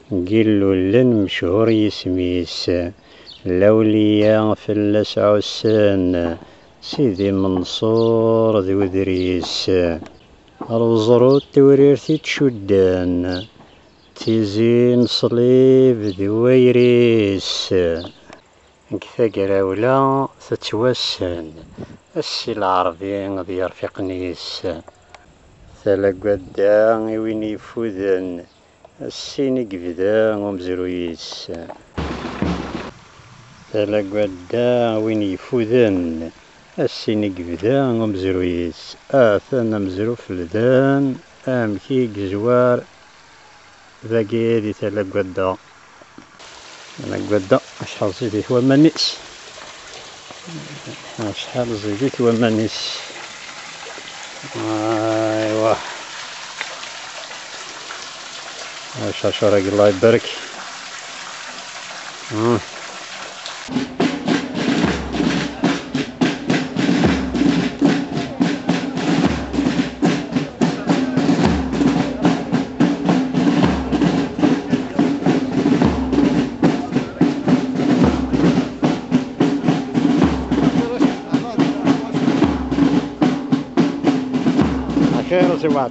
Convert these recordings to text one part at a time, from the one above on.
قيلو لن مشهور يسميس لوليا فلاس عسان سيدي منصور ذو ذريس الوزروط توريرتي تشدان تيزين صليب ذويريس كفا قراولا تتوسن السي العربي غادي يرفقنيس ثلا قدا وين يفوذن السيني قبدا ومزرويس ثلا قدا وين يفوذن السيني قبدا ومزرويس ثنا مزرو فلدان امكي قزوار ذاكي هادي ثلا قدا أنا قدا شحال زيديت ومانيس شحال زيديت ومانيس ايوا شاشرق الله يبارك خير سوات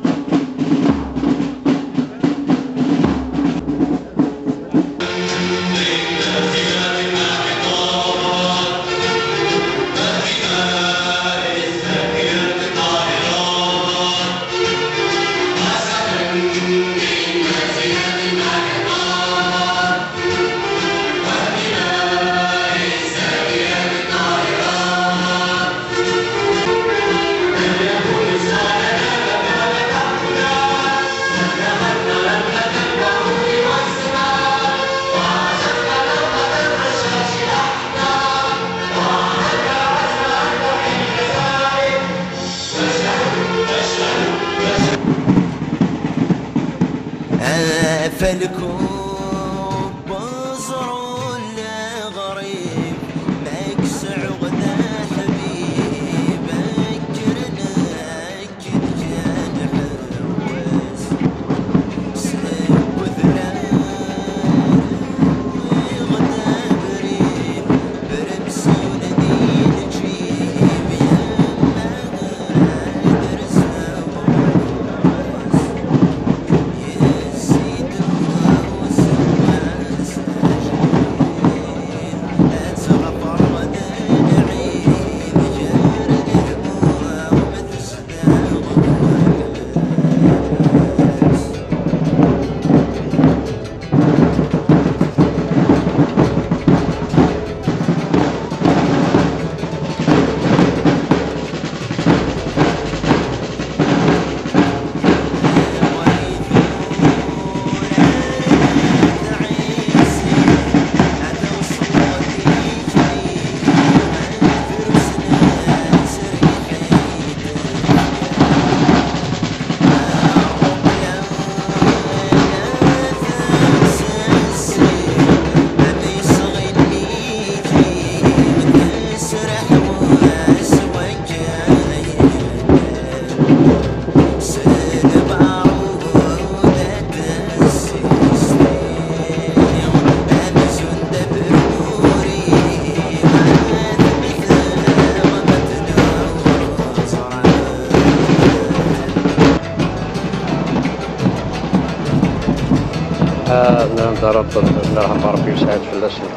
فالكوب بزرو الغريب مكسع غدا حبيب اكرنك الجان حواس سب ذلال غدا بريب برمس وندين جيب يا درس ضرب الله ربي يسعد في اللسن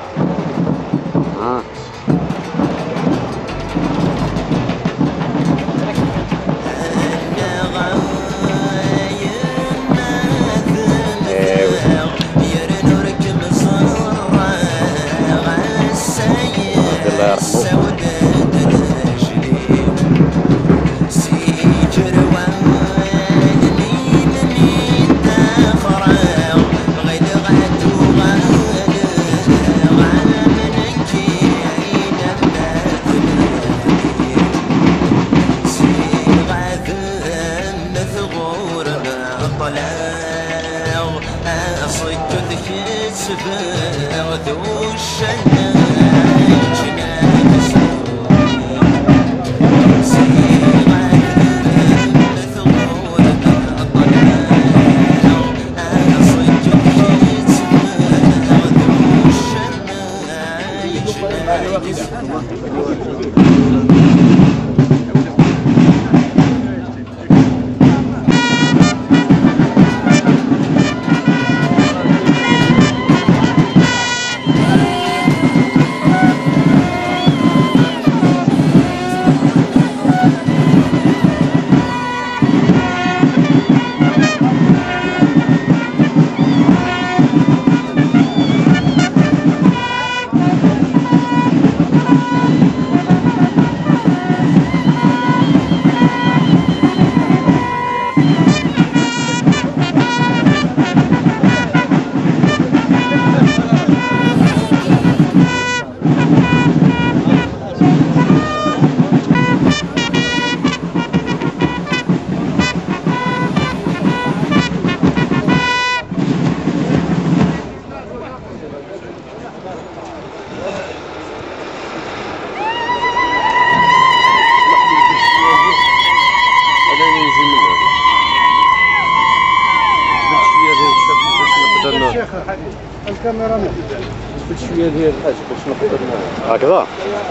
الكاميرا شويه ديال الحاج باش نقدر هكذا.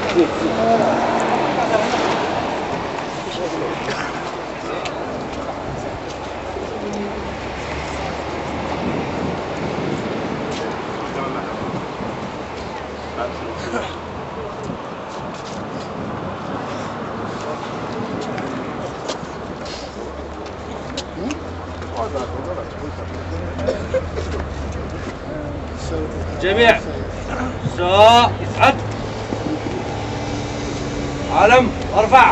جميع يسعد علم ارفع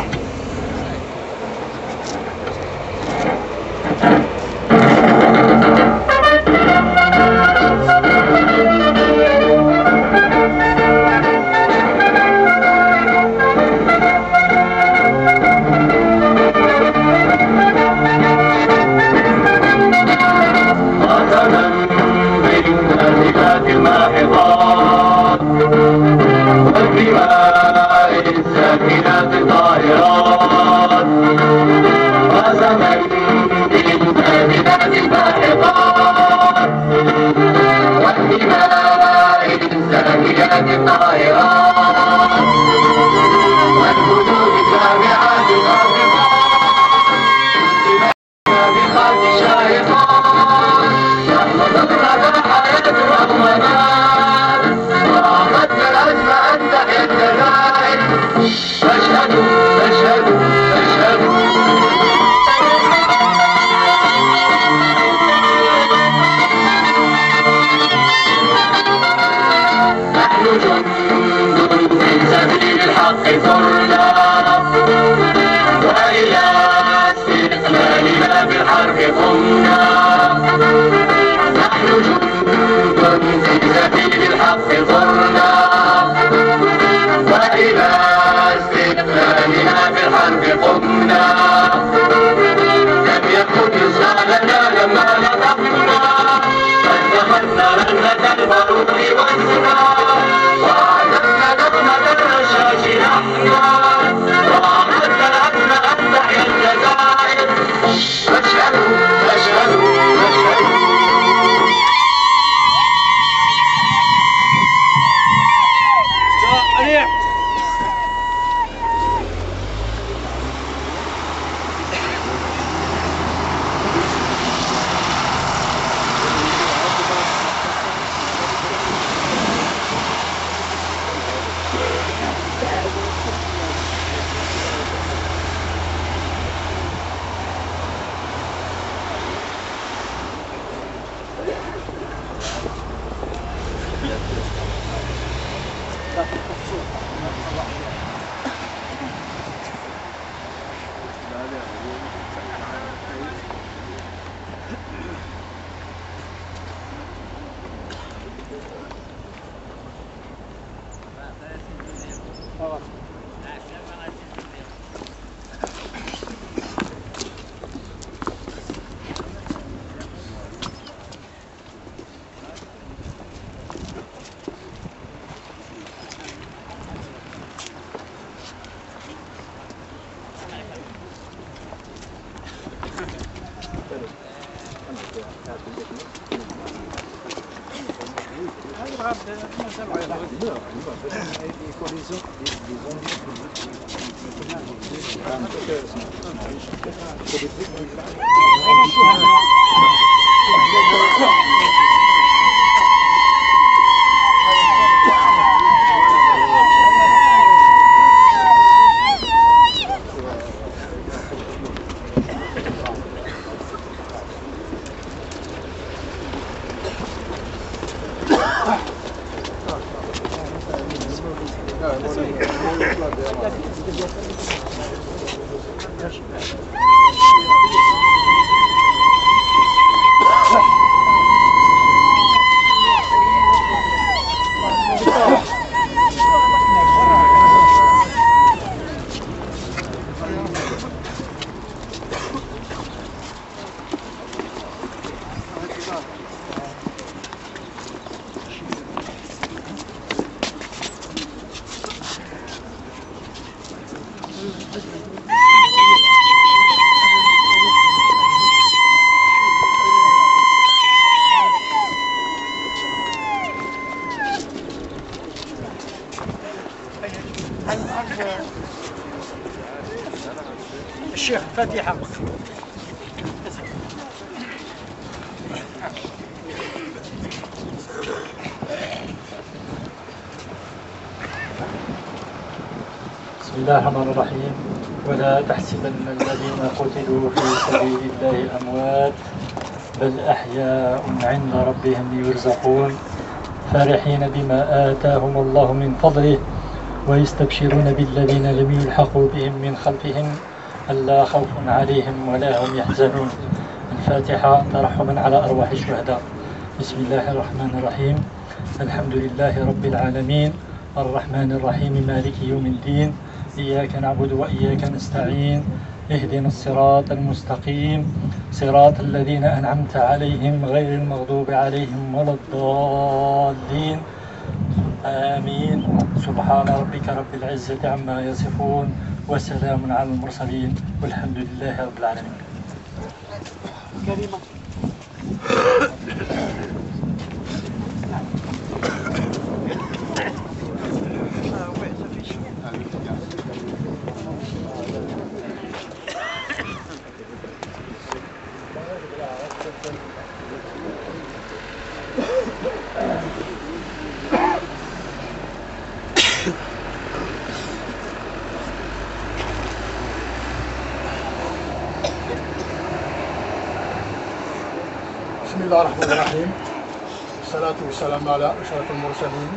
الشيخ فاتحة. بسم الله الرحمن الرحيم. ولا تحسبن الذين قتلوا في سبيل الله أموات بل أحياء عند ربهم يرزقون فرحين بما آتاهم الله من فضله ويستبشرون بالذين لم يلحقوا بهم من خلفهم ألا خوف عليهم ولا هم يحزنون. الفاتحة ترحما على أرواح الشهداء. بسم الله الرحمن الرحيم. الحمد لله رب العالمين الرحمن الرحيم مالك يوم الدين إياك نعبد وإياك نستعين اهدنا الصراط المستقيم صراط الذين أنعمت عليهم غير المغضوب عليهم ولا الضالين آمين. سبحان ربك رب العزة عما يصفون وسلام على المرسلين والحمد لله رب العالمين. كريمة. بسم الله الرحمن الرحيم. والصلاة والسلام على أشرف المرسلين.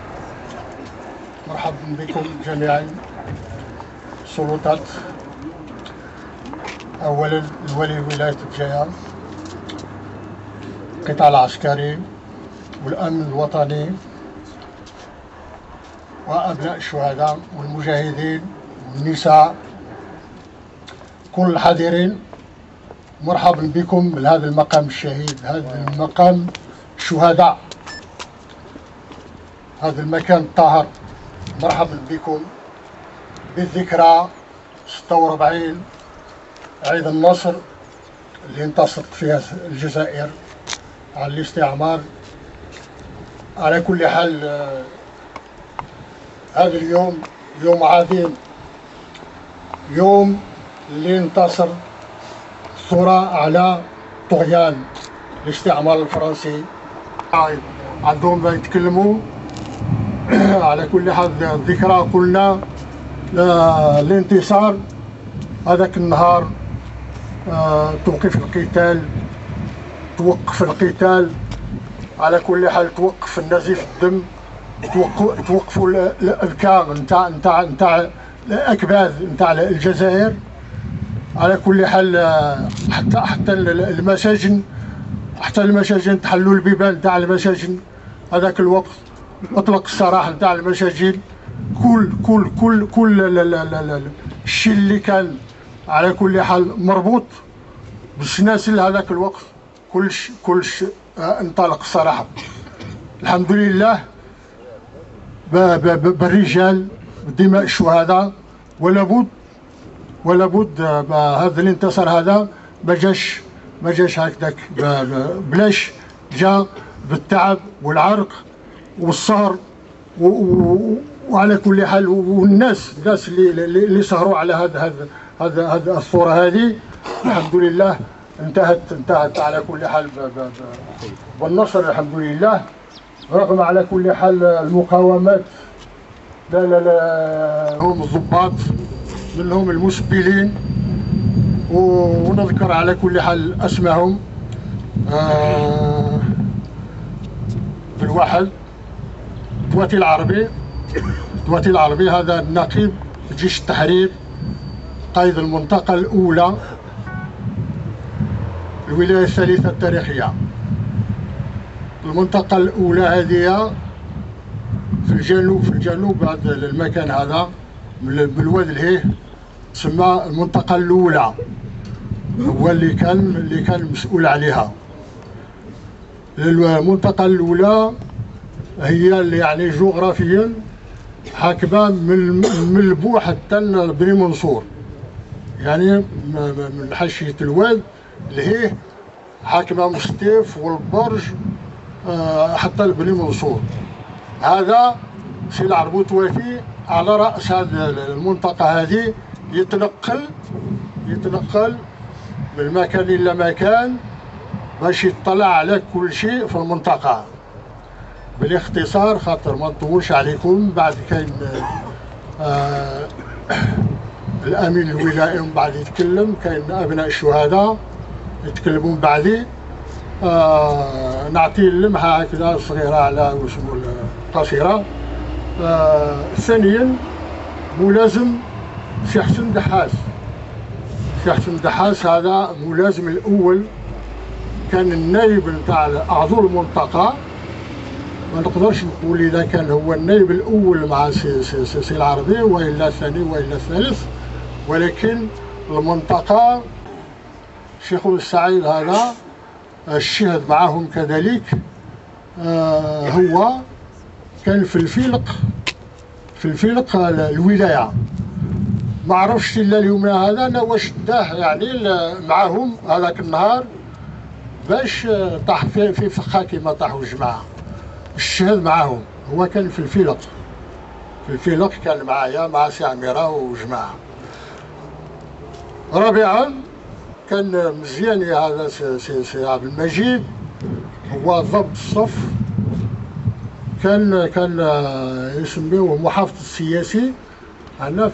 مرحبا بكم جميعا سلطات أولا الولي ولاية الجيزة، القطاع العسكري والأمن الوطني وأبناء الشهداء والمجاهدين والنساء كل الحاضرين. مرحبا بكم لهذا المقام الشهيد، هذا المقام الشهداء، هذا المكان الطاهر. مرحبا بكم بالذكرى 46 عيد النصر اللي انتصرت فيها الجزائر على الاستعمار. على كل حال هذا اليوم يوم عظيم، يوم اللي انتصر الثورة على طغيان الاستعمار الفرنسي. عندهم ما يتكلموا. على كل حال الذكرى قلنا الانتصار هذاك النهار توقف القتال. على كل حال توقف النزيف الدم، توقفوا الابكار نتاع الاكباد نتاع الجزائر. على كل حال حتى المساجن تحلوا البيبان نتاع المساجن. هذاك الوقت اطلق السراح نتاع المساجين. كل الشيء اللي كان على كل حال مربوط بالسلاسل هذاك الوقت كلش انطلق الصراحه. الحمد لله بالرجال بدماء الشهداء. ولا بد هذا الانتصار هذا ما جاش هكذاك بلاش، جاء بالتعب والعرق والسهر وعلى كل حال، والناس اللي سهروا على هذا الصورة هذه الحمد لله انتهت على كل حال بالنصر الحمد لله، رغم على كل حال المقاومات. لا هم الضباط، منهم المسبلين، ونذكر على كل حال اسمائهم. بالواحد تواتي العربي هذا النقيب جيش التحرير، قائد المنطقة الأولى الولاية الثالثة التاريخية. المنطقة الأولى هذه في الجنوب بعد المكان هذا بالواد الهيه، تسمى المنطقة الأولى، هو اللي كان مسؤول عليها. المنطقة الأولى هي اللي يعني جغرافيا حاكمة من البو حتى بني منصور، يعني من حاشية الواد لهيه حاكمة مستيف والبرج حتى بني منصور. هذا سي العربوط وافي على رأس هذه المنطقة هذه، يتنقل من مكان إلى مكان باش يطلع على كل شيء في المنطقة. بالاختصار خاطر ما نطولش عليكم، بعد كاين الأمين الولائي من بعد يتكلم، كاين أبناء الشهداء يتكلمون بعدي. نعطي اللمحة هكذا صغيرة على واسمو قصيرة. ثانيا ملازم سي حسن دحاس. سي حسن دحاس هذا ملازم الأول، كان النائب نتاع أعضاء المنطقة. ما نقدرش نقول إذا كان هو النائب الأول مع سي العربي وإلا الثاني وإلا الثالث، ولكن المنطقة الشيخ السعيد هذا الشهد معهم كذلك. هو كان في الفلق الولاية. ما عرفش إلا اليوم هذا أنا واش داه يعني معهم هذاك النهار باش طاح في فخا كيما طاحوا الجماعة. الشهد معاهم، هو كان في الفلق كان معايا مع سي عميرة وجماعة. رابعا كان مزياني هذا سي عبد المجيد، هو ضبط الصف، كان يسميوه محافظ السياسي هنا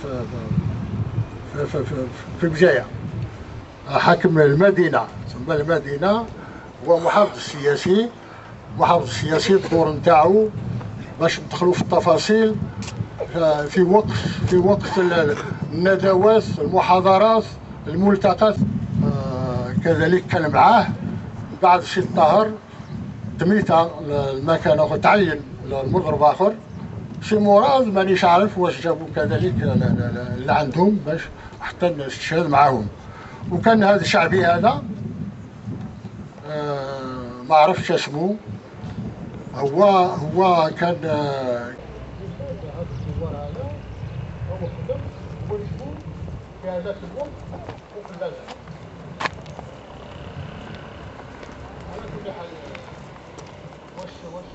في بجاية، حاكم المدينة، تسمى المدينة، هو محافظ السياسي. الدور نتاعو باش ندخلوا في التفاصيل في وقت الندوات، المحاضرات، الملتقات. كذلك كان معاه بعد 6 طهر تميتها المكان اخر، تعين المضرب اخر سي مراد، مانيش عارف واش جابوا كذلك اللي عندهم باش حتى نستشهد معاهم. وكان هذا الشعبي هذا ما عرفتش اسمه، هو كان في هذاك الوقت وفي اللازم. على كل حال واش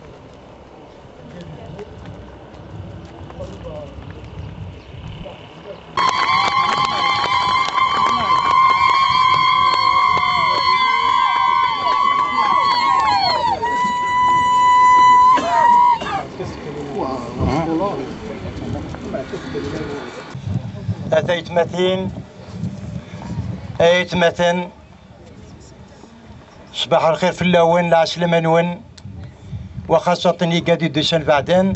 أيتمثن صباح الخير في اللون العسلمة نون، وخاصة يقادي دوسان بعدين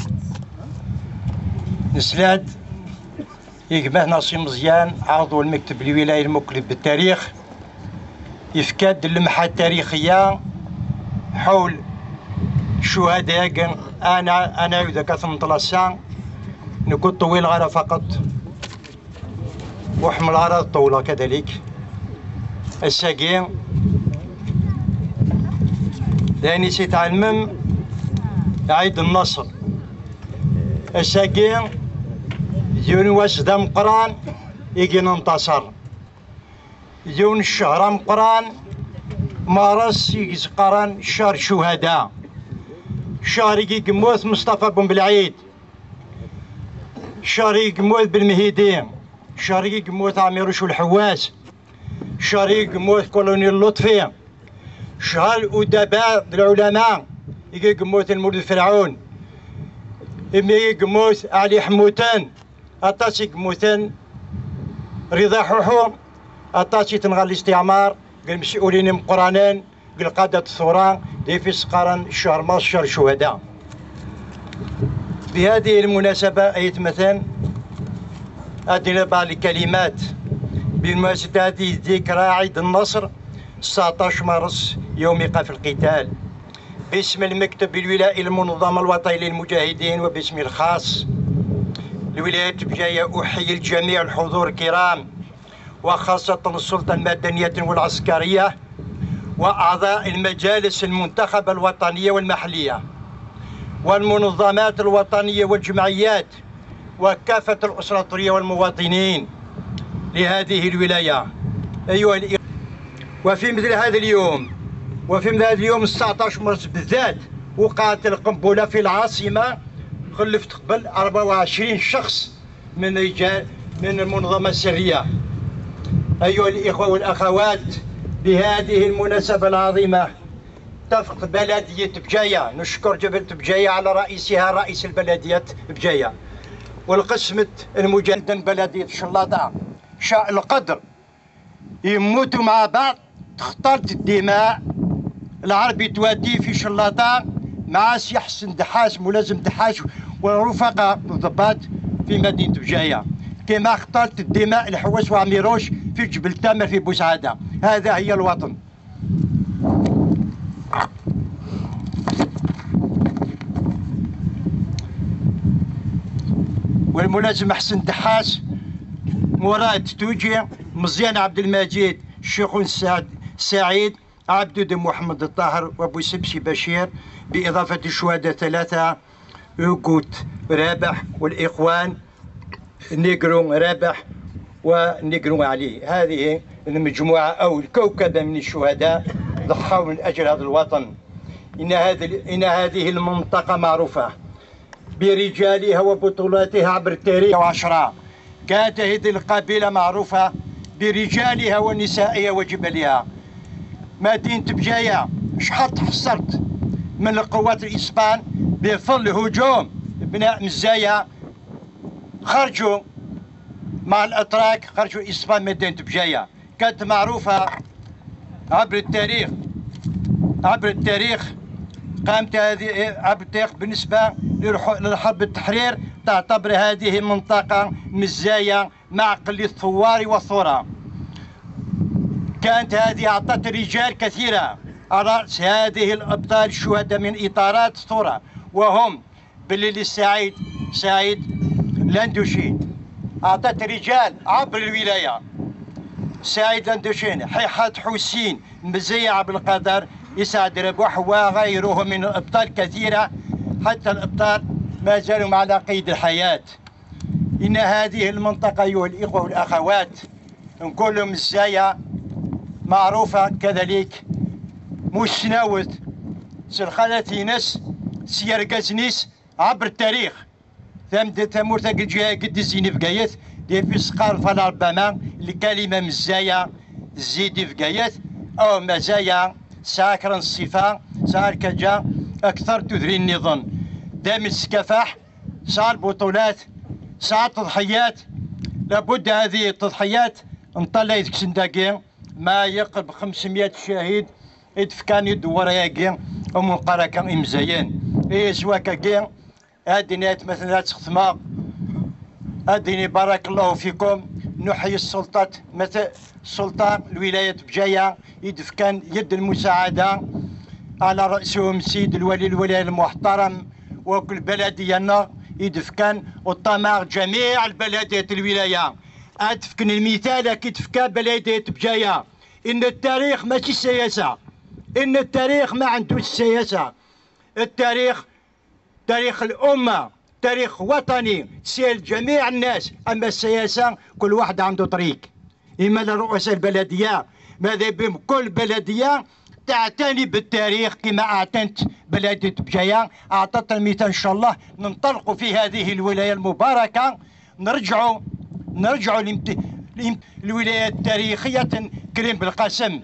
نسلاد يقبه ناصي مزيان عضو المكتب الولايي المكلف بالتاريخ، يفكاد اللمحة التاريخية حول شهداء. أنا عيودة 18 نكون طويل غير فقط، وحمل الأعراض الطولة كذلك. الساقين لاني سيتعلمم عيد النصر. الساقين يون واسدا مقران يجي ننتصر، يون الشهر مقران مارس يجي قران شهر شهداء. شاري قموث مصطفى بن بالعيد، شاري قموث بالمهيدين، شاري قموث عميروش والحواس، شاري قموث كولونيل لطفي، شهر أدباء العلماء يجي قموث المولد فرعون، إمي قموث علي حموتان، أطاسي قموثان رضا حوحو، أطاسي تنغى الاستعمار، المسؤولين مقرانين، قادة الثورة دي في سقران الشهر مارس شهر شهداء. بهذه المناسبة أيت مثلا أدينا بعض الكلمات بمناسبة هذه ذكرى عيد النصر 19 مارس يوم إيقاف القتال، باسم المكتب الولائي المنظمة الوطني للمجاهدين وباسمي الخاص لولاية بجاية أحيي الجميع الحضور الكرام وخاصة السلطة المدنية والعسكرية وأعضاء المجالس المنتخبة الوطنية والمحلية والمنظمات الوطنية والجمعيات وكافة الأسرة الطرية والمواطنين لهذه الولاية. أيها الإخوة، وفي مثل هذا اليوم 19 مارس بالذات وقعت القنبلة في العاصمة، خلفت قبل 24 شخص من رجال من المنظمة السرية. أيها الإخوة والأخوات، بهذه المناسبة العظيمة تفق بلدية بجاية، نشكر جبل بجاية على رئيسها رئيس البلدية بجاية والقسمة المجاهدين بلدية شلاطة، شاء القدر يموتوا مع بعض، تختلط الدماء، العربي توادي في شلاطة مع سي حسن دحاش ملازم دحاش والرفقاء الضباط في مدينة بجاية، كما اختلط الدماء الحواس وعميروش في جبل تامر في بوسعادة. هذا هي الوطن. والملازم حسن دحاس، مراد توجي، مزيان عبد المجيد، الشيخون سعيد، عبدود محمد الطاهر، وابو سبسي بشير، بإضافة الشهداء 3 يوغوت رابح والإخوان نيجرو رابح ونيجرو علي. هذه المجموعة أو الكوكبة من الشهداء ضحوا من أجل هذا الوطن. إن هذه المنطقة معروفة برجالها وبطولاتها عبر التاريخ. 10 كانت هذه القبيلة معروفة برجالها ونسائها وجبلها. مدينة بجاية شحال تحصرت من القوات الإسبان بفضل هجوم بناء مزايا، خرجوا مع الأتراك، خرجوا الإسبان مدينة بجاية. كانت معروفة عبر التاريخ قامت هذه عبر التاريخ بالنسبة للحرب التحرير، تعتبر هذه المنطقة مزايا معقل للثوار والثورة. كانت هذه أعطت رجال كثيرة على رأس هذه الأبطال الشهداء من إطارات الثورة، وهم بليل السعيد، سعيد لاندوشين، أعطت رجال عبر الولاية، سعيد لاندوشين، حيحات حسين، مزيع عبد القادر، يسعد ربوح وغيره من الأبطال كثيرة، حتى الأبطال ما زالوا على قيد الحياة. إن هذه المنطقة أيها الإخوة والأخوات نقول لهم مزايا معروفة كذلك مشناوت سلخالاتينس سيرقازنيس عبر التاريخ. ثمور قد الزيني فقايت دي في سقار فلا ربما الكلمة مزايا زيدي فقايت أو مزايا ساكر الصفة سار كجا أكثر تدري النظام دام السكفاح، صار بطولات، صار تضحيات. لابد هذه التضحيات نطلع يتكسنداكي ما يقرب 500 شهيد يدفكان يدور ياكي ومنقرا كان إمزايان إيه سواكاكي. هادينات مثلا تخدمها، هاديني بارك الله فيكم. نحيي السلطات مثل السلطة الولاية بجاية يدفكان يد المساعدة على رأسهم سيد الولي الولاية المحترم وكل بلدية يدفكان وطمع جميع البلديات الولاية. أدفكن المثال كي تفكا بلدية بجاية. إن التاريخ ماشي السياسة، إن التاريخ ما عندوش السياسة، التاريخ تاريخ الأمة، تاريخ وطني سيل جميع الناس. أما السياسة كل واحد عنده طريق. إما لرؤساء البلدية ماذا بهم كل بلدية تعتني بالتاريخ كما اعتنت بلدية بجاية أعطتنا المثال إن شاء الله ننطلقوا في هذه الولاية المباركة، نرجعوا الولاية التاريخية كريم بالقاسم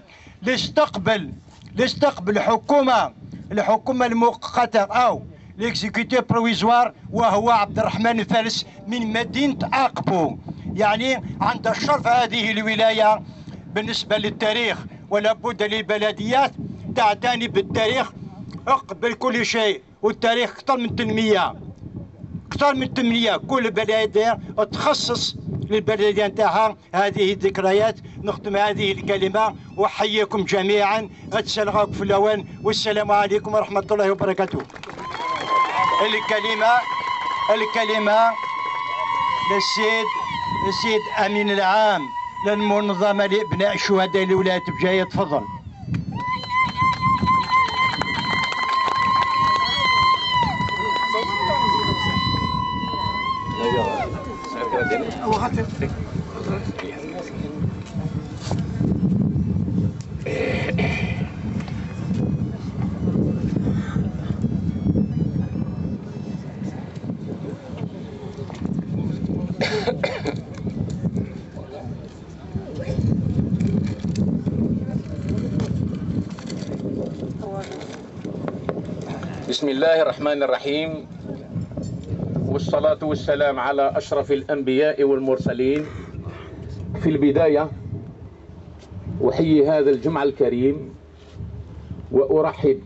لاستقبل الحكومة المؤقتة أو ليكزيكوتيف برويزوار، وهو عبد الرحمن الفارس من مدينة أقبو. يعني عند الشرف هذه الولاية بالنسبة للتاريخ، ولا بد للبلديات تعتني بالتاريخ قبل كل شيء، والتاريخ أكثر من تنمية. كل بلدية تخصص للبلدية نتاعها هذه الذكريات. نختم هذه الكلمة وأحييكم جميعا، أتسلغاكم في الأوان، والسلام عليكم ورحمة الله وبركاته. الكلمة للسيد أمين العام للمنظمة لإبناء شهداء الولاية بجاية. تفضل. بسم الله الرحمن الرحيم، والصلاة والسلام على أشرف الأنبياء والمرسلين. في البداية أحيي هذا الجمع الكريم وأرحب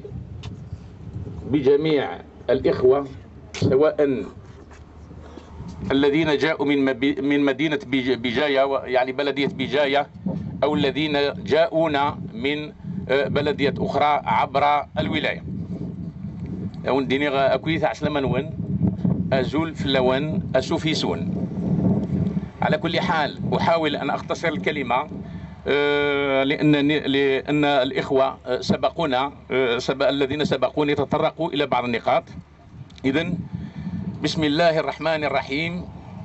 بجميع الإخوة، سواء الذين جاءوا من مدينة بجاية يعني بلدية بجاية، أو الذين جاءونا من بلدية أخرى عبر الولاية. ونديني أكويث عسلما نون أزول في اللون أسوفيسون. على كل حال أحاول أن أختصر الكلمة لأن الإخوة الذين سبقوني تطرقوا إلى بعض النقاط. إذن بسم الله الرحمن الرحيم.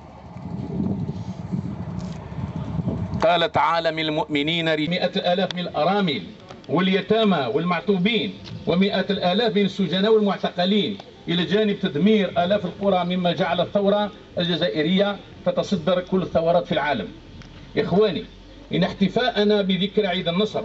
قال تعالى: من المؤمنين 100,000 من الأرامل واليتامى والمعتوبين و100 الآلاف من السجناء والمعتقلين، إلى جانب تدمير آلاف القرى، مما جعل الثورة الجزائرية تتصدر كل الثورات في العالم. إخواني، إن احتفاءنا بذكرى عيد النصر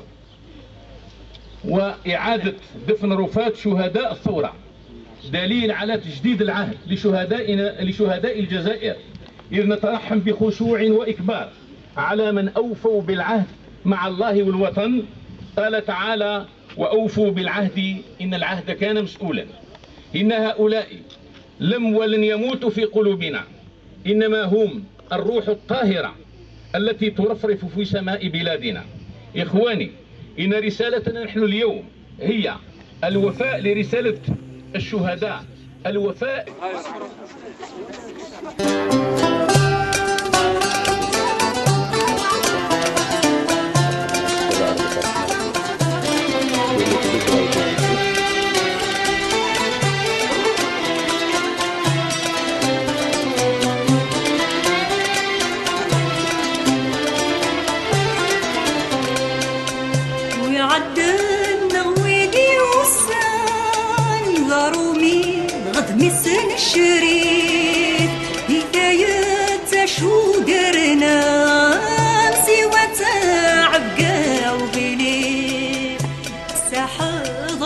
وإعادة دفن رفات شهداء الثورة دليل على تجديد العهد لشهداء الجزائر، إذ نترحم بخشوع وإكبار على من أوفوا بالعهد مع الله والوطن. قال تعالى: وأوفوا بالعهد إن العهد كان مسؤولا. إن هؤلاء لم ولن يموتوا في قلوبنا، إنما هم الروح الطاهرة التي ترفرف في سماء بلادنا. إخواني، إن رسالتنا نحن اليوم هي الوفاء لرسالة الشهداء، الوفاء. مسن الشريف حكاية شو درنا سوى تعبقى وبليل ساحض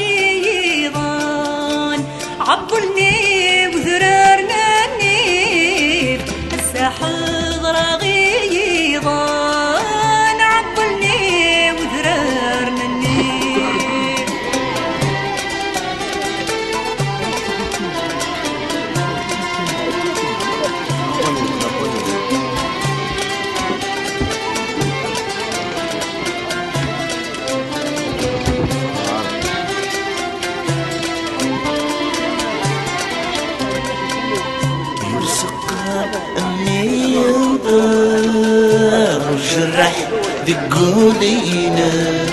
رغيضان عبلني وذرارنا النيل ساحض رغيضان عبلني وذرارنا النيل. جرح ذقولينا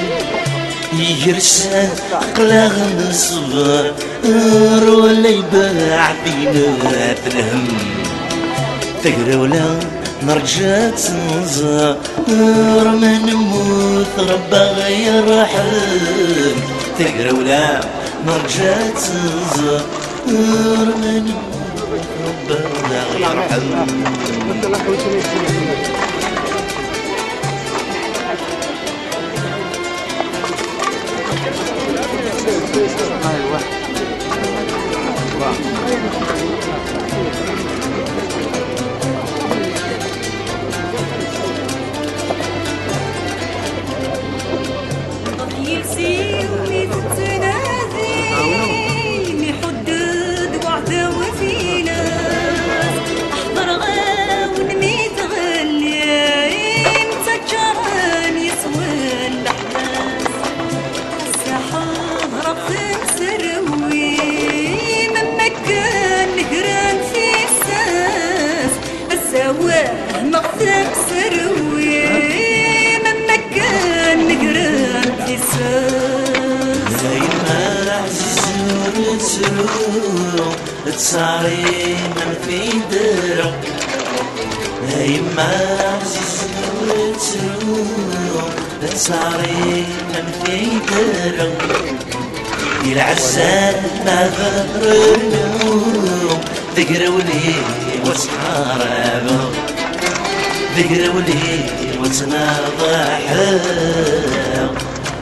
يرسى قلاغ نصبر ولا يباع فينا تلهم تقرا ولا نرجع تنزر ما نموت ربا غير رحم تقرا ولا نرجع تنزر من ربنا يرحم مقدم سروي من مكان نقران في الساس دايما عزيز سرور تصاري من في درب دايما عزيز سرور تصاري من في درب العزال ما غير النوم ذكروا لي وصحاربه ذكروا لي وتناضحوا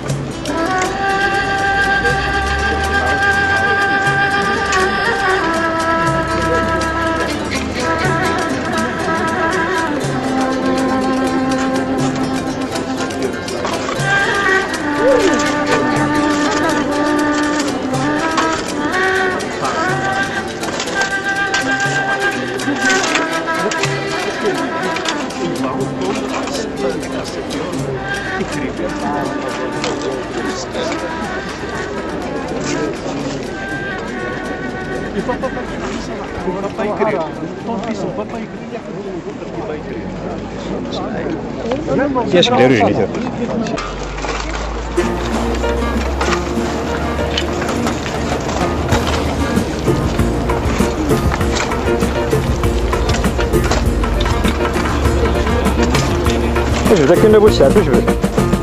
Keşke rüzgâr. ايش بدك كنا ابو سعد ايش بدك؟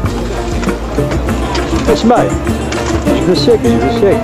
اسمعي ايش بالسيك ايش بالسيك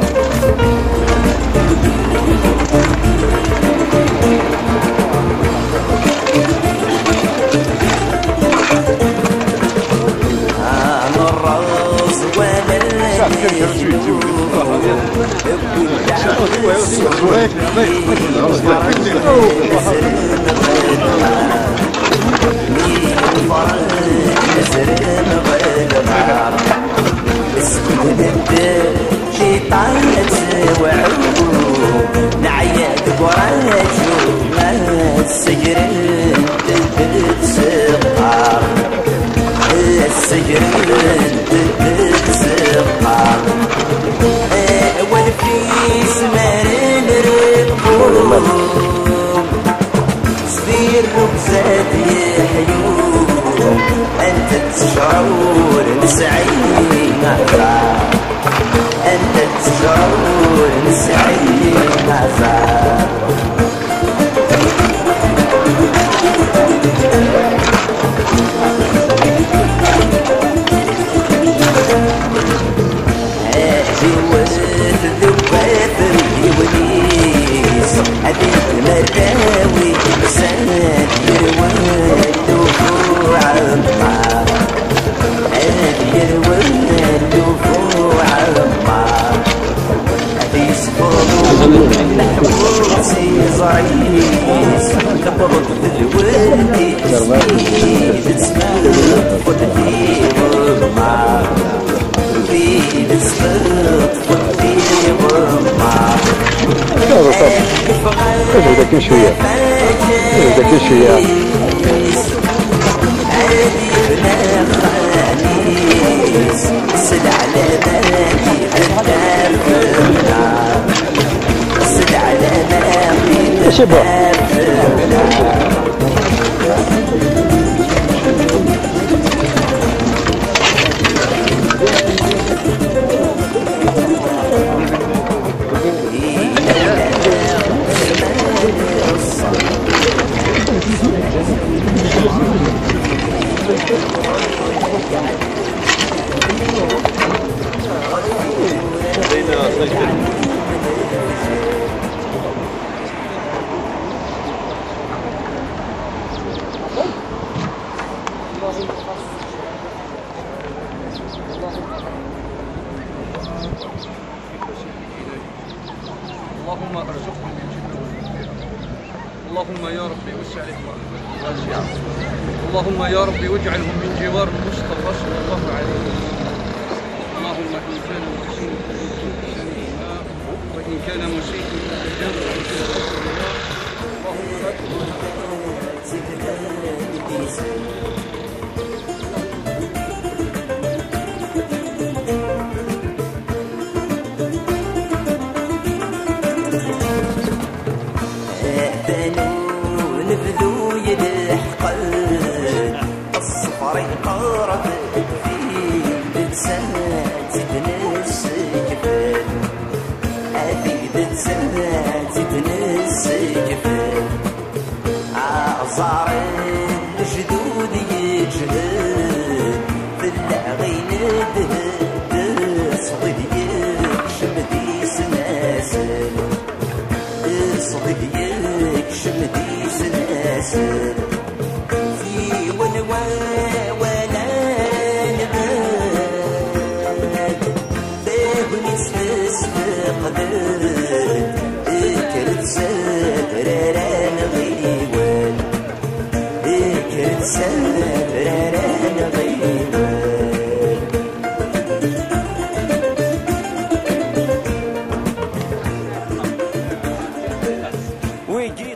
شوية ذكي شوية شبه بين اللهم يا ربي وسع عليهم واسعة. اللهم يا ربي واجعلهم من جوار المصطفى صلى الله عليه وسلم. اللهم إن كان محسن وإن كان مسيء فجنب اللهم لا نبذو يلحقن الصفر يقرب فيه بتسات تنس جفن هذه بتسات تنس جفن عصار الجدود يجهد في العغين دهد صدق يكشم دي سناسل صدق يكشم دي سناسل في ونوا ولا نبات باب نسفسف قدرت اكرت سهران غيوان اكرت سهران غيوان ويجي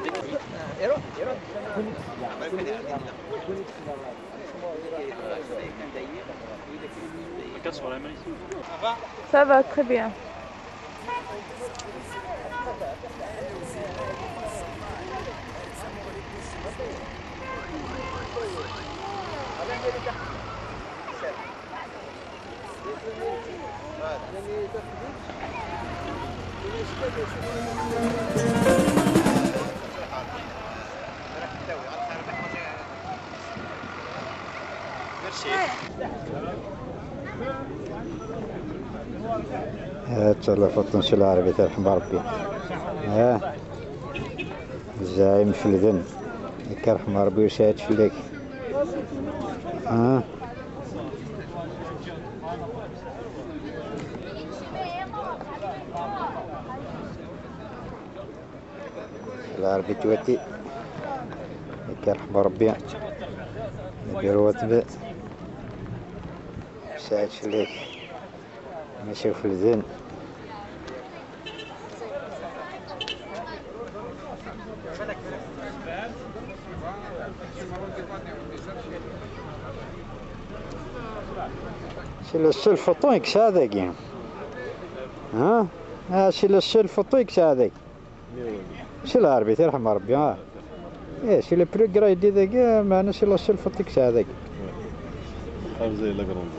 Ça va très bien. تلفت نشي العربي ترحم ربي. الزعيم في الذن كرحم ربي وشاهد فيك. العربي توتي كرحم ربي يديروا تبع شاهد فيك ماشي في الذن. C'est le seul photon que ça a dit. Hein? Ah, c'est le seul photon que ça a dit. C'est l'arbitre, il a bien. Eh, c'est le plus grand des dégâts, mais c'est le seul photon que ça a dit. زي la grande.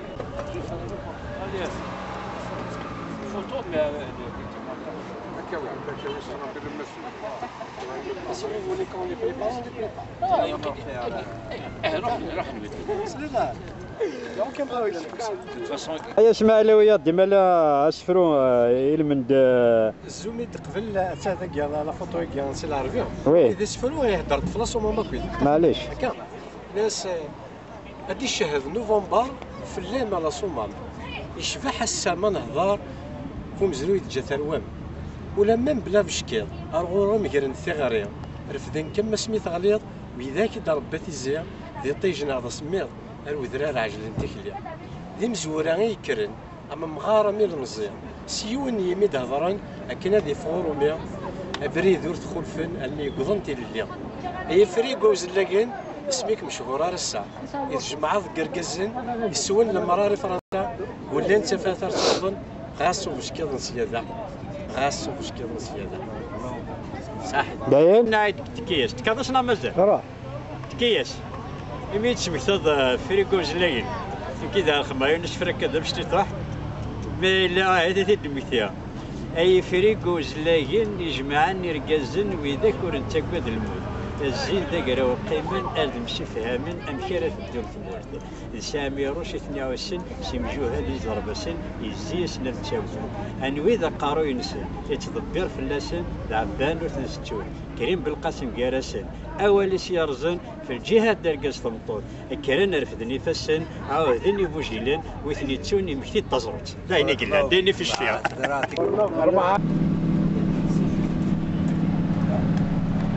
يا اسماعيلويات ديما لا اسفرو المند الزوميد قبل هذاك لا فوتو كاع سي العربي وي اذا سفرو يهضر طفلاص وما ماكويد معليش هكا ناس هادي الشهر نوفمبر في الليل على صومال يشبه حسا ما نهضر فم زرويد جا ثروام ولا من بلا بشكل ارغورهم يقرن ثغري رفدن كما سميت غليظ وذاك ضربات الزيا ذي طيجنا هذا سميض الوذرار عجل تكلي ذي مزورا يكرن اما مغاره ميل المزيان سيون يميد هضران اكن هذه فوروميا بريد ور تخلفن اللي قضنتي لليا اي فريقو زلاقين اسميك مشهور على الساعه اذا جمعات قرقزن يسون المراري فرنسا ولا انت فاتر تظن غاسو مشكل نسياده غاسو مشكل نسياده صحيح داين نايد تكيس تكادسنا مازال تكيس يميت سمكتاد فريقو زلاقين كذا الخمايون نشفرك كذا باش تطرح مي لا هذه تدميتها اي فريقو زلاقين يجمعان يرقزن ويذاك ورنتاكد الموت الزين ذاك راه قيما ادم شفهامن امكره الدول ثمورت سامي روش 22 سمجوها لي ضربسن يزيس نتشاو انوي ذا قارو ينسن يتدبر في اللسن العبان وتنستون كريم بالقاسم كارسن اول سيارزن في الجهه درقز ثمطور كرن رفدني فسن عاودني بوجيلن وثني تسوني مكتي تزرط لا هنا قلنا ديني في الشفيع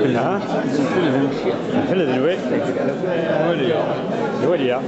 ها؟ الفلذن وين؟ الولية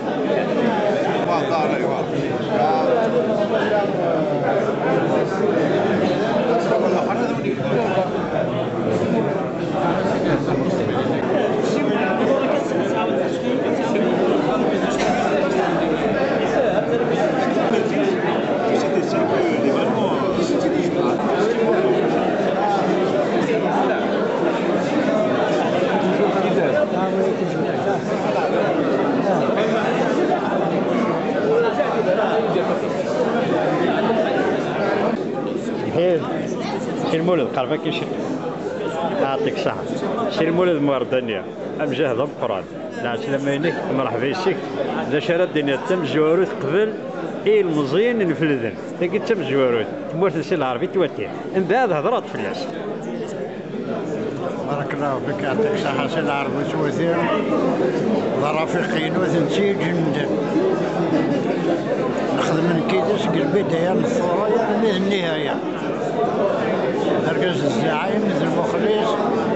المولد قربا كيشي يعطيك الصحة شي المولد موردانية أمجاه ضم قران نعس لما ينك مرحبا يسيك إذا شرا الدنيا تم جواروت قبل المزين نفلذن تاكي تم جواروت تمورت السي العربي تواتيه من بعد هضرات فلاس بارك الله فيك يعطيك الصحة سي العربي تواتيه ورفيقين وثنتي جندا نخدم من كيدس البداية من الثورة يعني النهاية مركز الزعيم مثل المخلص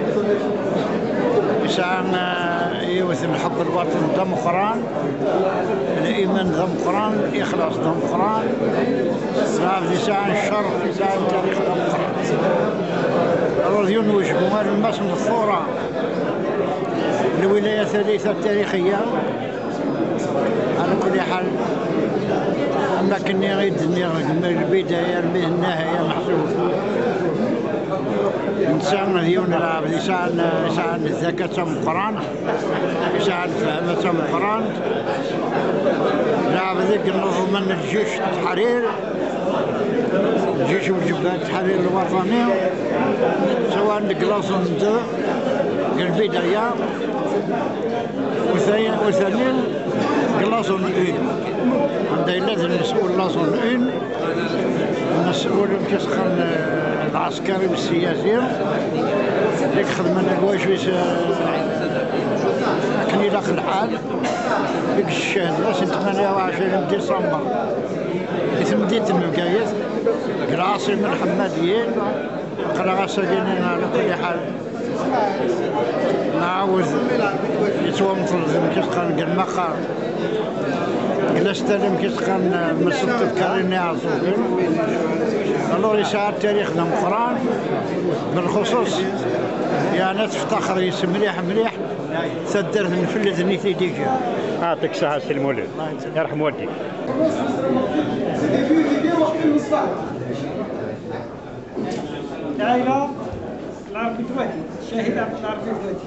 يسعى يوث الحب الوطن ضم قران الايمان ضم قران الاخلاص ضم قران نعرف يسعى الشر يسعى التاريخ ضم قران الرضيون وجبوا الماس من الثوره الولايه الثالثه التاريخيه على كل حال اما كني غير من البدايه النهايه محسوب إنسان ديون العاب يسعى الذكاء تم القرآن يسعى الفهم تم القرآن لعب ذيك النظم من الجيش التحرير الجيش والجبهة التحرير الوطني سواء نقلاصون دو البداية وثانيا قلاصون اون عندها لازم المسؤول لاصون اون المسؤول كيسخن العسكري والسياسي اللي خدمنا الواجب كني داخل الحال ديك الشهادة 28 ديسمبر في مدينة المكايس العاصمة الحماديين قرا ساكنين على كل حال نعاود يتوامطل كيتقان المقر كلاستلم كيتقان مسلط الكاريني عزوزين الو يسعى التاريخ ذا القرآن بالخصوص يعني تفتخر يسم مليح تدرت من فلذ نيتي ديجا يعطيك الصحة سي المولد يرحم والديك العائلة العربي دواتي الشهيد عبد العربي دواتي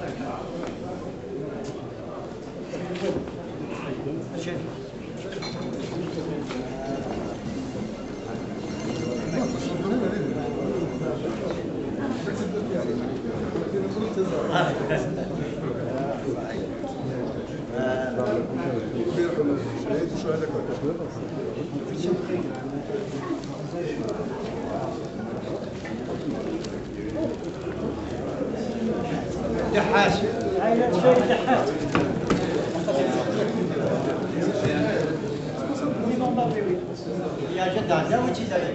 دحاس عائلة الشهيد دحاس يا جدع لا وجه ذلك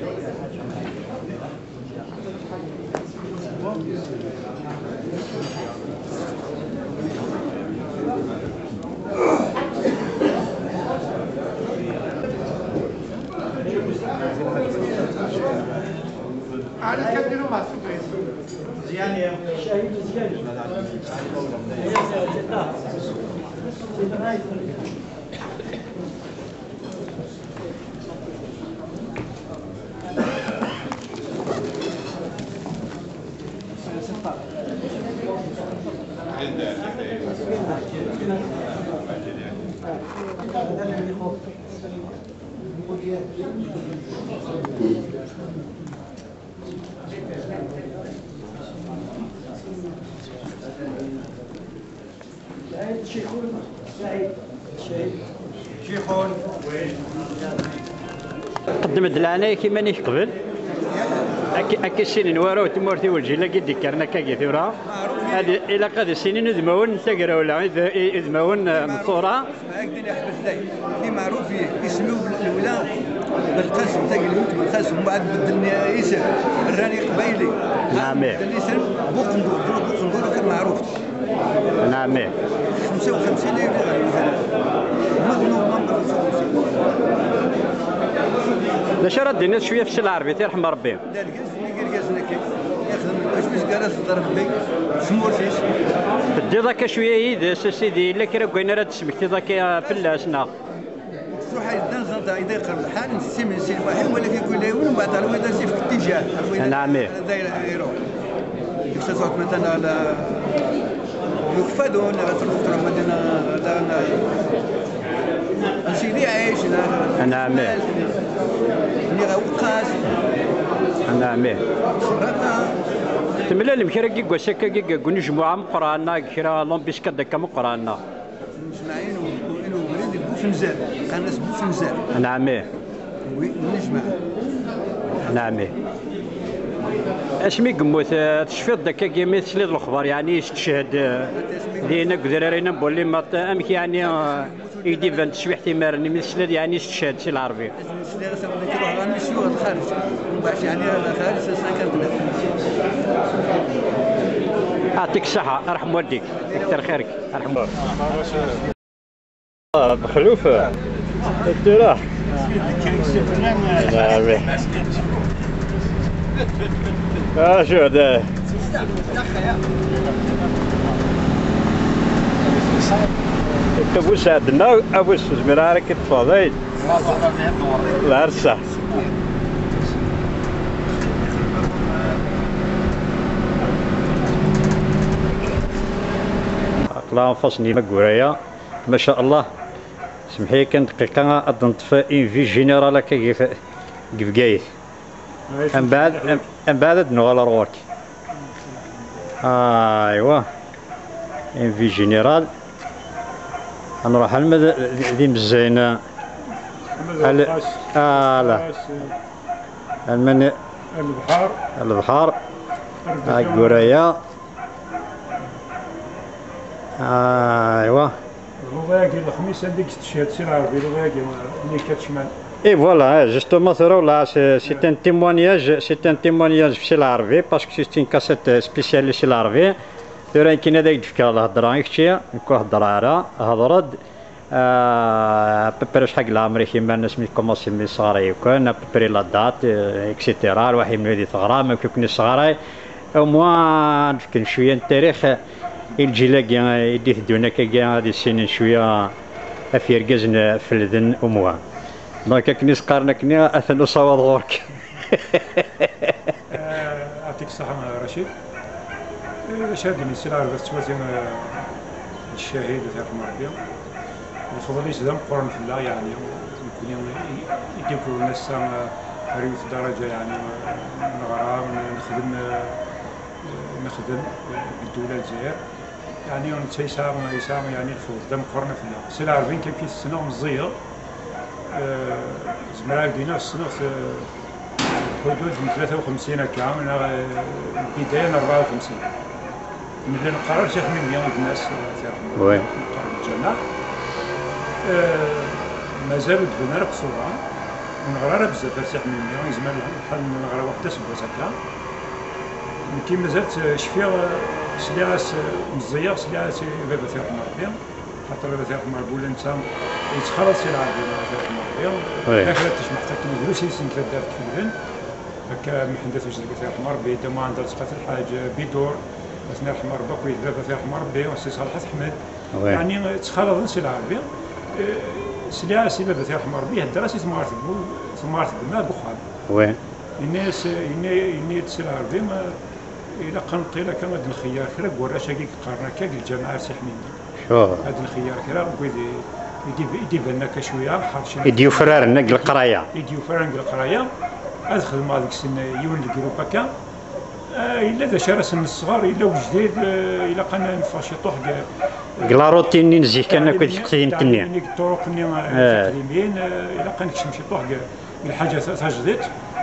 على كبيرو ما زيان يا شهيد زيان شيخون قدمت العناية كيما نيش قبل أكي السنين وراو تمورتي والجي لا قد ذكرنا كاكي ثورة هذه إلا قد السنين إذمون تقرا ولا إذمون مطورة هكذا يحدث لي اللي معروف يسميو بالولا بالقسم تاع الموت بالقسم ومن بعد بدلني ياسر الراني قبيلي نعم. دليسن بوقندور كان معروف. نعم. 55 اللي غادي مثلا. لاش راه دينا شويه في الشارع العربي تيرحم ربي. لا الكاس اللي كاس يخدم باش كاس ضرب بي سمورتيش. بدي ذاك شويه يد سيدي الا كي راه كاين راه تسمكتي ذاك فلاسنا. تروح يدان زنطه اذا يقرب الحال نسي من سي واحد ولكن يقول له ومن بعد على وين في الاتجاه. نعم. داير يروح. يستطيع مثلا على يكفدون غتروح مدينه سيدي عايش نعم. اللي غوقاس نعم. تملا المكرا كي كوسكا كي كوني جمعه مقرانا كرا لومبيس كداك مقرانا مجمعين ووليد بوفنزال كان الناس بوفنزال. نعم. ونجمع. نعم. اسمي قموت تشفيط داك كيما تسليد الاخبار يعني تشهد دينا كدرارينا بولي ما امك يعني يدي بان تشويح تيمارني من السلاد يعني تشهد سي العربي. السلاد كيروح على المسيو الخارج باش يعني الخارج ساكن. يعطيك الصحة ارحم والديك كثر خيرك ارحم بخلوف انت راح شو هذا ابو سعدنا ابو زميرة راك تفاضل لا رصح لا انفصني مقورايا ما شاء الله سمحي كان دقيقة أضنطف إن في جينيرال هكا كيف كيف من بعد نوغال روك ايوا إن في جينيرال نروح المد ذي مزينة لا المن البحر قورايا ايوا الغواكي الخميس هذيك تشهد سي العربي الغواكي اللي كتشمل اي فوالا جوستومون ثرو لا سي ان تيمونياج في العربي باسكو سي ان كاسيت سبيسيال سي العربي ثورا كاين هذاك الفكره الهضره كشي نكون هضره على هضرد ببري شحال العمر كيما الناس ملي كومونسي ملي صغاري وكان ببري لا دات اكسيتيرا الواحد من هذه ثغرة ما كيكوني صغاري او موان نفكر شويه التاريخ الجيلاكي يدي دونا كاع هذه السنين شويه افيركازن فلذن اموا دونك كني سقارنا كني اثنو صواد غورك يعطيك الصحة رشيد شادني سي العربي توازن الشهيد يرحم ربي الفضل يسلم قرن في الله يعني يمكن يديكوا الناس ريوث درجة يعني نغرى نخدم بالدولة الجزائر يعني يسام يعني الفوز دم قرن في الله سي العربي كان في السنة مزير زمرا دينا السنة حدود من 53 هكا من البداية من 54 ملي نقرر شي 800 الناس وي الجناح مازالوا دبنا قصورا ونغرا بزاف شي 800 يزمر بحال نغرا وحده سبعة هكا كي مازالت شفيا سلاس مزير سلاس بابا يرحم ربي خاطر بابا يرحم ربي ولا انت يتخلص سي العربي بابا يرحم ربي هكا تسمح حتى كي سي سنت دارت في الفن هكا محدث وجد بابا يرحم ربي تما عند صفات الحاج بدور الله يرحم ربي خويا بابا يرحم ربي وسي صالح احمد يعني تخلص سي العربي سلاس بابا يرحم ربي هدرا سي ثمارت بما بخال وي الناس سي العربي ما إلا قنطي إلا كان هاد الخيار كرا كوراش هاكي قارنا كاك الجماعة سي حميد شوف هاد الخيار كرا يدي بالنا كشوية حرشين يديو فرارنا القراية يديو فرارنا القراية هاد خدمة هاديك السن يون الجروب هكا إلا دا شارس من الصغار إلا وجديد إلا قنا نفاشيطوح كلا روتين نزيه كان كنت تقتين كنيا يعني الطرق ني التعليميين إلا قنا كشمشيطوح الحاجة تجديد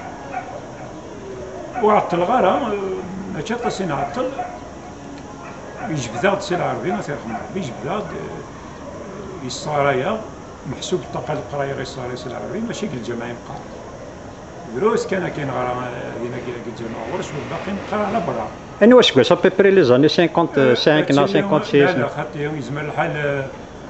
وعطل غارة ماشي قاسين عطل يجبد سي العربي ما تيرحم ربي يجبد يصارايا محسوب الطاقة القراية غير صاري سي العربي ماشي كل الجماعة يبقى دروس كاين غرا دينا كيتجمع ورش والباقي نبقى على برا. أنا واش قلت ابيبري لي زاني 55 نا 56. لا خاطر يزمر الحال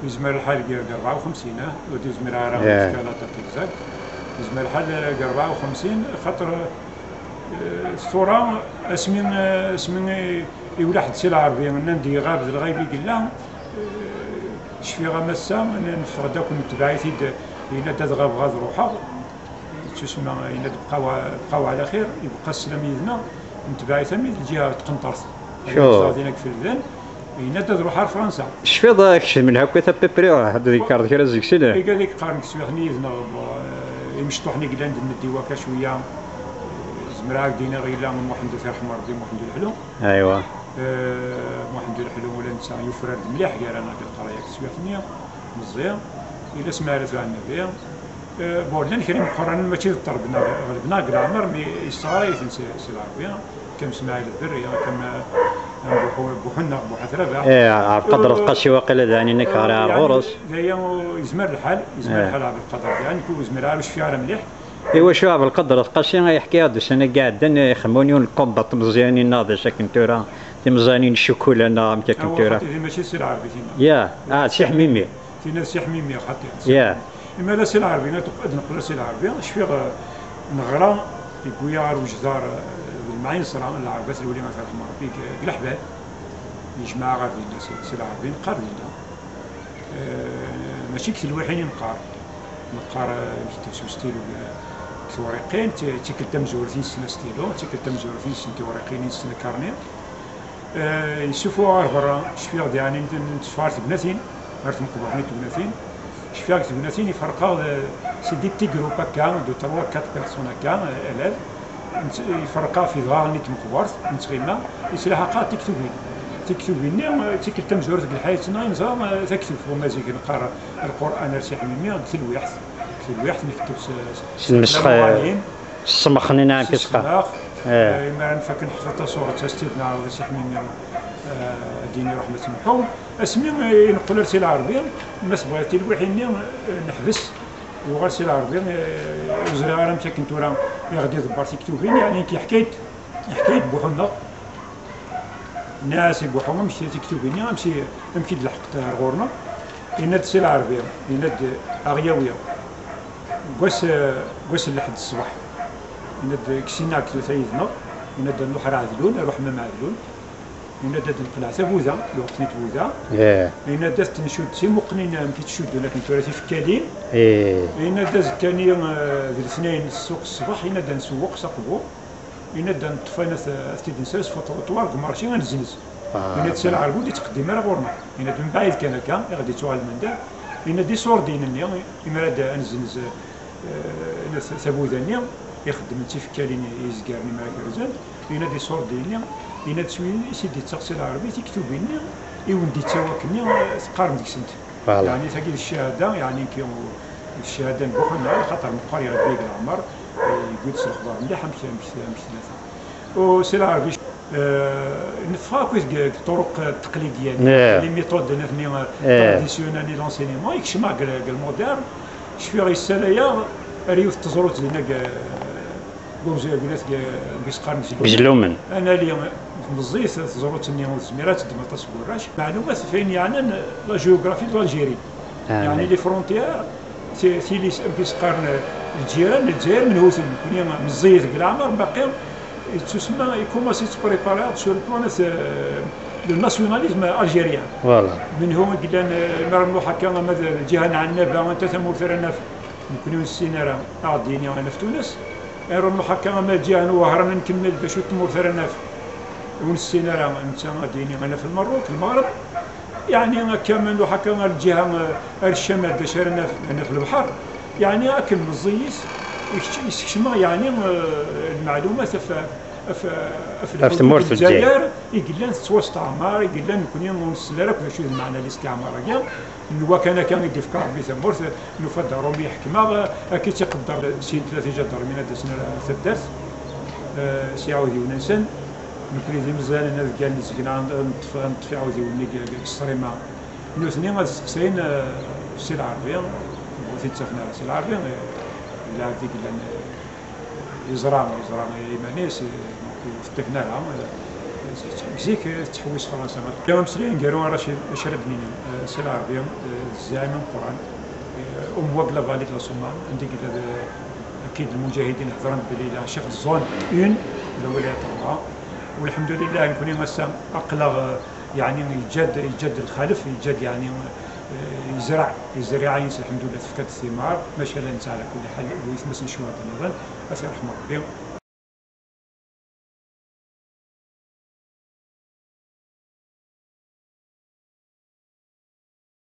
54 وديزمر راه مشكلة تاع يزمر الحال 54 خاطر الصورة اسمين يولى حد السلعة العربية من ندي غابز الغايبي قال شفي غمسة نفغ داك المتبعيث إلا تذغب غاد روحها تسمى إلا بقاو على خير يبقى السلام يدنا متبعيثة من الجهة تقنطرت شوف دينك في الذن إلا تروح فرنسا شفي ضاك من هاكا تا بيبري هاد ديكار كرا زيك سيده قال لك قارن كسوخني يدنا يمشطوحني قلنا ندي واكا شوية زمراك دينا غير لا محمد يرحم ربي محمد الحلو ايوا محمد الحلو ولا نسى يفرد مليح قال انا كالقرايه كسوخني مزيان الا سمعت عن النبي بورنا الكريم القران ماشي ضربنا غلبنا كاع عمر مي يستغايث سي العربيه كم اسماعيل الدريه كم بوحنا بوحثربه عبد القادر القاشي واقيلا داني انك على الغرس هي يزمر الحال عبد القادر يعني كو يزمر واش في عالم مليح ايوا شو عبد القادر القاشي يحكي هاد السنه قاعدين يخمونيون الكومبات مزيانين ناضي شاكنتورا مزيانين الشوكولا انا كاكنتورا ماشي سي العربي يا سي حميمي فينا سي حميمي خاطر يا اما لا سي العربي نقول سي العربي شفي نغرا يقويا وجدار المعين صرا العربات الولي ما فاتهم ربي قلحبال يجمع غادي الناس سي العربي نقار لنا ماشي كثير الوحين نقار ستيلو ورقين تيكلتا مزورتين سنه ستيلو تيكلتا مزورتين سنه ورقين سنه كارني يشوفوا برا شفيغ يعني نتفارت بناتين عرفت مقبوحين بناتين شفيغ بناتين يفرقوا سي دي جروب هكا دو 3 4 بيرسون هكا الاف يفرقوا في ظهر نيت مقبورت نتغيما يسلاحقا تكتبيني تيكلتا مزورت الحياتنا نظام تكتب ومازال نقرا القران رسي حميمي قلت الوحث نكتب النسخه السمخني نعم كيسقى ما نفكر نحط صورة تستيدنا رسي حميمي ديني رحمة المحوم اسمي نقول رسي العربية الناس بغيتي الوحيني نحبس وغرسي العربية وزري غير متى كنت ورا غادي يدبر تكتبين يعني كي حكيت بوحنا الناس يبوحونا مشي تكتبين مشي لحقت غورنا يناد سي العربية يناد أغياوية قوس لحد الصباح يناد كسينا ثلاثة يدنا يناد نروح عادلون نروح مام عادلون يناد نقلع تبوذا الوقت نتبوذا يناد تنشد سي مقنين كي تشدو لكن ثلاثي في الكالين يناد زكاني ذي الاثنين السوق الصباح يناد نسوق ساقبو يناد نطفينا ثلاث نساس فطوار كمارشي غنزنز يناد سي العربو اللي تقدم راه غورنا يناد من بعيد كان هكا غادي توال من دا يناد صور دينني يمراد انزنز ثبوذاني يخدم انت في كالين يزكارني مع كرزان ينادي صور ديني ينادي سوين سيدي التقصير العربي تكتب لنا يوندي تواكني تقارن ديك سنت يعني تاكيد الشهاده يعني كي الشهاده نبوخنا خاطر مقاري ربي العمر يقول الاخبار مليحه مش ثلاثه وسي العربي نفاكو الطرق التقليديه لي ميثود ديالنا تراديسيونيل دي لونسينيمون يكشما المودرن شفي غير السلايا ريوث تزروت لنا بوزي قلت بيسقارن بجلومن انا اليوم بزيت تزروت النيمو الزميرات ديما تصوراش معلومات فين يعني لا جيوغرافي دو الجيري يعني لي فرونتيير تيلي بيسقارن الجيران الجزائر من هوثن كوني مزيت العمر باقي تسمى يكوماسي تبريباري سور البلان الناسيوناليزم الجيريان فوالا من هو قلنا نرملو حكا الجهه العنابه وانت ثمور ثرنا نكونوا السينارا عاديين انا في تونس نرملو حكا ما الجهه وهرنا نكمل باش تمور ثرنا ونسينا انت غاديين انا في المغرب يعني كامل حكا الجهه الشمال باش رانا في البحر يعني اكل مزيس يكشما يعني المعلومات في تمور في الجزائر يقول توسط عمار يقول لنا نكون نسلرك باش المعنى الاستعمار كاع نوا كان يدي في كاربي ثمور نفد رومي حكمه اكيد تقدر سين ثلاثه جدر من هذا السنه الدرس سي عاودي وننسن نكري دي مزال انا كاع اللي سكنا نطفي عاودي وني الصريمه نوثني غادي تسقسين السي العربيه بغيتي تسافنا السي العربيه لا هذيك يزرع إيمانيس يفتكنا لها كزيك تحويس فرنسا اليوم مسلين قالوا راه شردني سي العربية الزعيم القرآن وقلا فاليد لا صومال عندي كذا أكيد المجاهدين هضرن بلي شيخ الزون 1 الولايات الأخرى والحمد لله نكون مسا أقلغ يعني يجد الخلف يجد يعني يزرع الحمد لله تفكت الثمار ماشي لا نسى على كل حال ويتمسن شويه نظن الله يرحم ربي